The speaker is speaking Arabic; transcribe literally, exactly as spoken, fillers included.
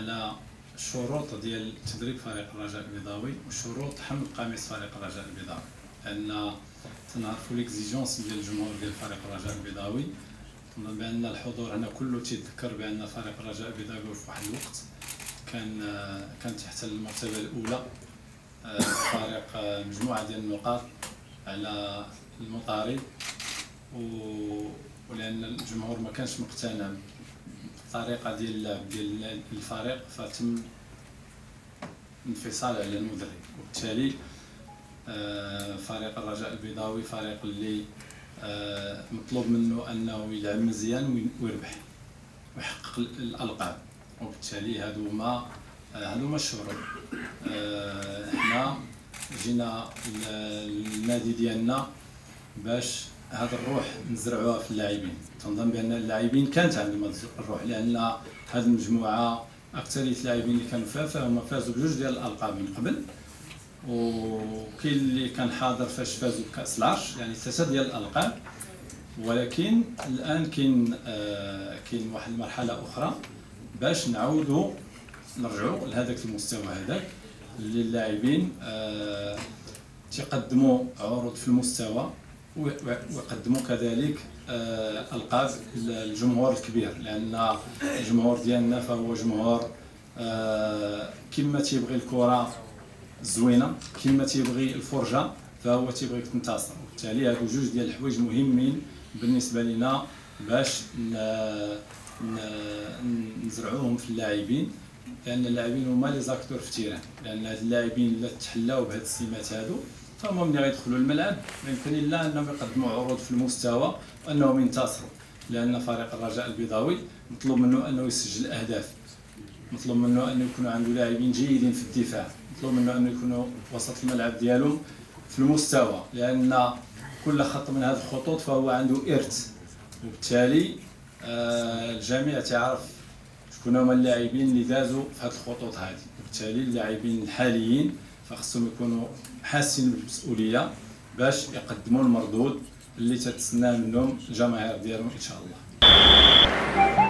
على شروط ديال تدريب فريق الرجاء البيضاوي وشروط حمل قميص فريق الرجاء البيضاوي، لان تنعرفوا ليكزيجونس ديال الجمهور ديال فريق الرجاء البيضاوي. تنظن بان الحضور هنا كله تيذكر بان فريق الرجاء البيضاوي في واحد الوقت كان كان تحت المرتبه الاولى، فريق مجموعه ديال النقاط على المطاري، ولان الجمهور ما كانش مقتنع بالطريقه ديال اللعب ديال الفريق فتم انفصال على المدرب. وبالتالي فريق الرجاء البيضاوي فريق اللي مطلوب منه انه يلعب مزيان ويربح ويحقق الالقاب، وبالتالي هادو هما هادو هما الشروط. حنا جينا للنادي ديالنا باش هاد الروح نزرعوها في اللاعبين. تنظن بان اللاعبين كانت عندهم هاد الروح، لان هاد المجموعه اكثريه اللاعبين اللي كانوا فيها فهم فازوا بجوج ديال الالقاب من قبل، وكاين اللي كان حاضر فاش فازوا بكاس العرش، يعني ثلاثه ديال الالقاب. ولكن الان كاين آه كاين واحد المرحله اخرى باش نعاودوا نرجعوا لهذاك المستوى هذاك اللي اللاعبين آه تقدموا عروض في المستوى ويقدموا كذلك آه القاب الجمهور الكبير، لان الجمهور ديالنا فهو جمهور آه كما تيبغي الكره زوينه، كما تيبغي الفرجه فهو تيبغيك تنتصر. وبالتالي هادو جوج ديال الحوايج مهمين بالنسبه لنا باش نزرعوهم في اللاعبين، لان اللاعبين هما لي زاكتور في التيران. لان هاد اللاعبين الا تحلاو بهاد السمات هادو فهما ملي غيدخلوا الملعب ما يمكن الا انهم يقدموا عروض في المستوى وانهم ينتصروا، لان فريق الرجاء البيضاوي مطلوب منه انه يسجل اهداف، مطلوب منه انه يكونوا عنده لاعبين جيدين في الدفاع، مطلوب منه انه يكونوا وسط الملعب ديالهم في المستوى، لان كل خط من هذه الخطوط فهو عنده ارث. وبالتالي آه الجميع تعرف شكون هما اللاعبين اللي دازوا في هذه الخطوط هذه. وبالتالي اللاعبين الحاليين فخصهم يكونوا حاسين بالمسؤوليه باش يقدموا المردود اللي تتسناه منهم الجماهير ديالهم ان شاء الله.